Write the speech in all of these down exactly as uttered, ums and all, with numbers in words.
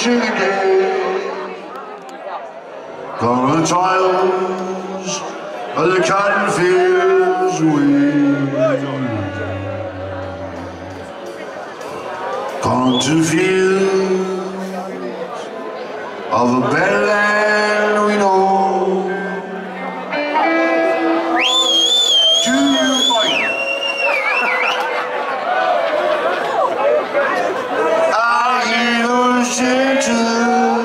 sugar cane. Gone the trials of the cotton fields weed. Gone to fields of a better land we know. Do you fight? I hear those gentle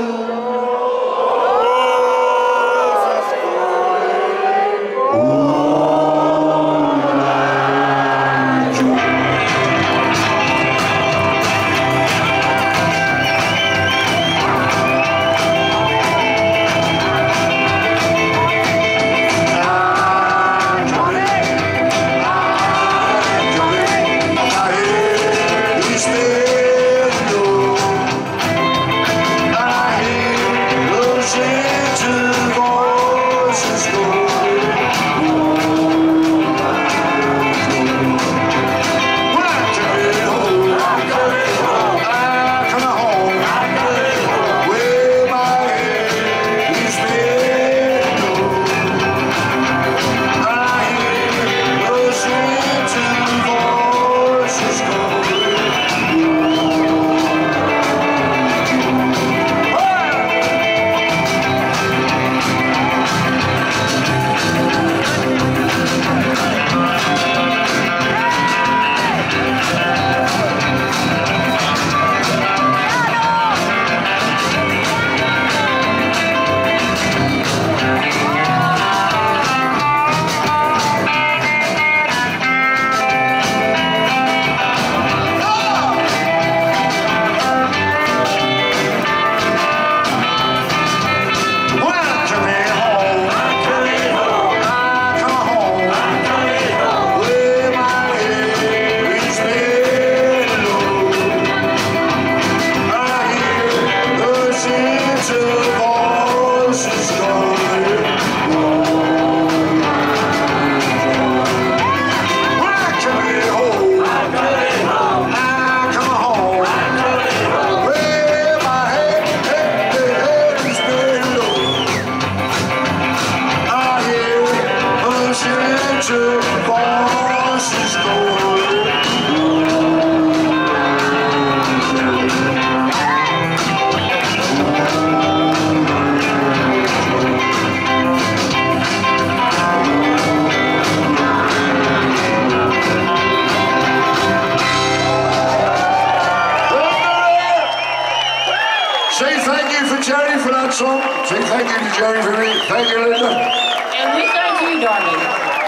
Say thank you for Jerry for that song. Say thank you to Jerry for me. Thank you, Linda. And we thank you, darling.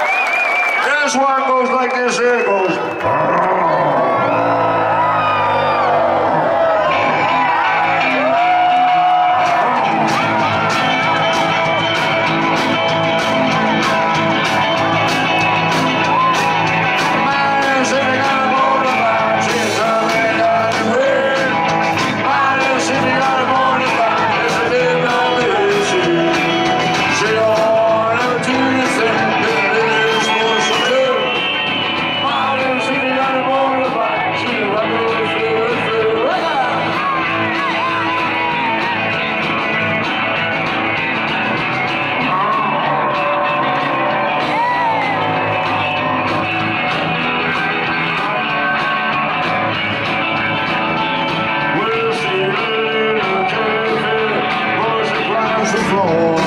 This one goes like this. Here it goes. Floor.